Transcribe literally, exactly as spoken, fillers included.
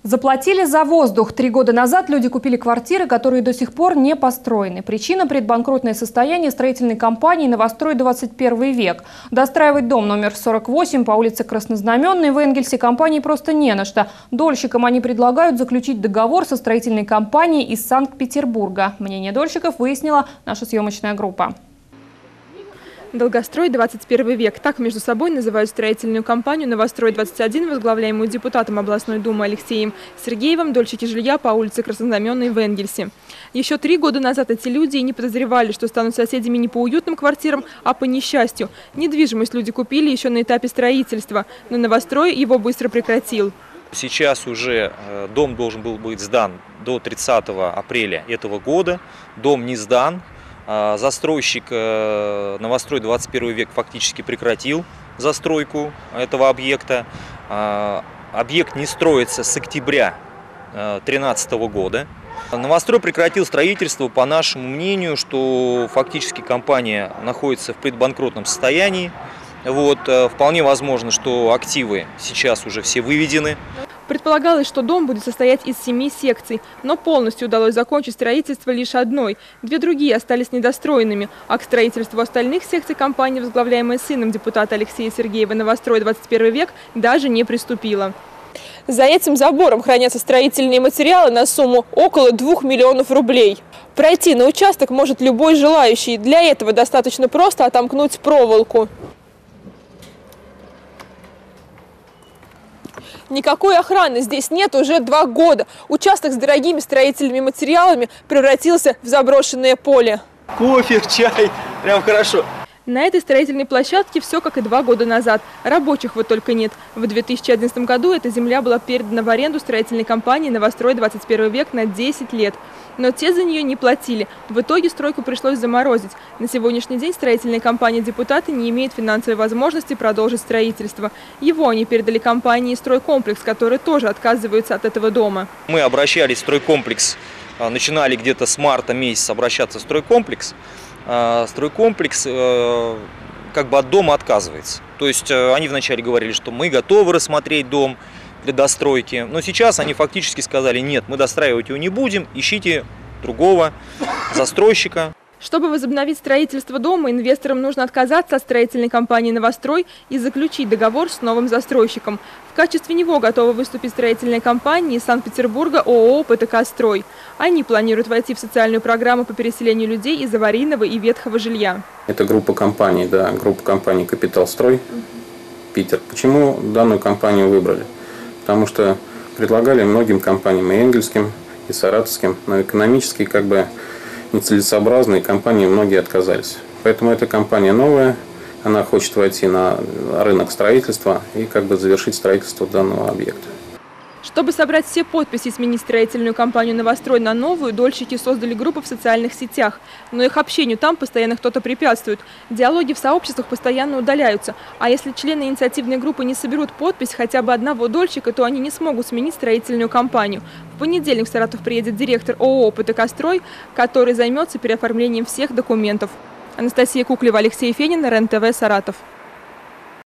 Заплатили за воздух. Три года назад люди купили квартиры, которые до сих пор не построены. Причина – предбанкротное состояние строительной компании «Новострой двадцать первый век». Достраивать дом номер сорок восемь по улице Краснознаменной в Энгельсе компании просто не на что. Дольщикам они предлагают заключить договор со строительной компанией из Санкт-Петербурга. Мнение дольщиков выяснила наша съемочная группа. Долгострой двадцать первый век. Так между собой называют строительную компанию «Новострой двадцать один», возглавляемую депутатом областной думы Алексеем Сергеевым, дольщики жилья по улице Краснознаменной в Энгельсе. Еще три года назад эти люди и не подозревали, что станут соседями не по уютным квартирам, а по несчастью. Недвижимость люди купили еще на этапе строительства, но «Новострой» его быстро прекратил. Сейчас уже дом должен был быть сдан до тридцатого апреля этого года. Дом не сдан. Застройщик «Новострой двадцать первый век» фактически прекратил застройку этого объекта. Объект не строится с октября две тысячи тринадцатого года. «Новострой» прекратил строительство по нашему мнению, что фактически компания находится в предбанкротном состоянии. Вот, вполне возможно, что активы сейчас уже все выведены. Предполагалось, что дом будет состоять из семи секций, но полностью удалось закончить строительство лишь одной. Две другие остались недостроенными, а к строительству остальных секций компания, возглавляемая сыном депутата Алексея Сергеева, «Новострой двадцать первый век», даже не приступила. За этим забором хранятся строительные материалы на сумму около двух миллионов рублей. Пройти на участок может любой желающий. Для этого достаточно просто отомкнуть проволоку. Никакой охраны здесь нет уже два года. Участок с дорогими строительными материалами превратился в заброшенное поле. Кофе, чай, прям хорошо. На этой строительной площадке все как и два года назад. Рабочих вот только нет. В две тысячи одиннадцатом году эта земля была передана в аренду строительной компании «Новострой двадцать первый век» на десять лет. Но те за нее не платили. В итоге стройку пришлось заморозить. На сегодняшний день строительная компания «Депутаты» не имеет финансовой возможности продолжить строительство. Его они передали компании «Стройкомплекс», которые тоже отказываются от этого дома. Мы обращались в «Стройкомплекс», начинали где-то с марта месяца обращаться в «Стройкомплекс». Стройкомплекс как бы от дома отказывается. То есть они вначале говорили, что мы готовы рассмотреть дом для достройки, но сейчас они фактически сказали: нет, мы достраивать его не будем, ищите другого застройщика. Чтобы возобновить строительство дома, инвесторам нужно отказаться от строительной компании «Новострой» и заключить договор с новым застройщиком. В качестве него готова выступить строительная компания из Санкт-Петербурга ООО «ПТК Строй». Они планируют войти в социальную программу по переселению людей из аварийного и ветхого жилья. Это группа компаний, да, группа компаний «Капитал Строй», Питер. Почему данную компанию выбрали? Потому что предлагали многим компаниям, и энгельским, и саратовским, но экономически как бы нецелесообразные компании многие отказались. Поэтому эта компания новая, она хочет войти на рынок строительства и как бы завершить строительство данного объекта. Чтобы собрать все подписи и сменить строительную компанию «Новострой» на новую, дольщики создали группы в социальных сетях. Но их общению там постоянно кто-то препятствует. Диалоги в сообществах постоянно удаляются. А если члены инициативной группы не соберут подпись хотя бы одного дольщика, то они не смогут сменить строительную компанию. В понедельник в Саратов приедет директор ООО «ПТК Строй», который займется переоформлением всех документов. Анастасия Куклева, Алексей Фенин, РЕН-ТВ, Саратов.